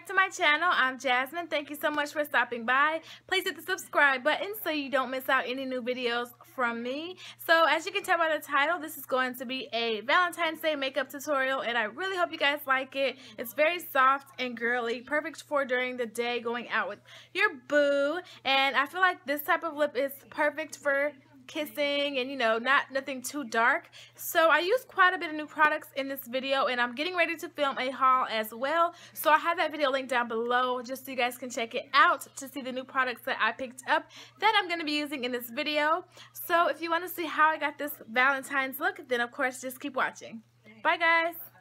back to my channel. I'm Jasmine. Thank you so much for stopping by. Please hit the subscribe button so you don't miss out any new videos from me. So as you can tell by the title, this is going to be a Valentine's Day makeup tutorial, and I really hope you guys like it. It's very soft and girly, perfect for during the day going out with your boo. And I feel like this type of lip is perfect for kissing and, you know, nothing too dark. So I used quite a bit of new products in this video, and I'm getting ready to film a haul as well. So I have that video linked down below just so you guys can check it out to see the new products that I picked up that I'm going to be using in this video. So if you want to see how I got this Valentine's look, then of course just keep watching. Bye guys!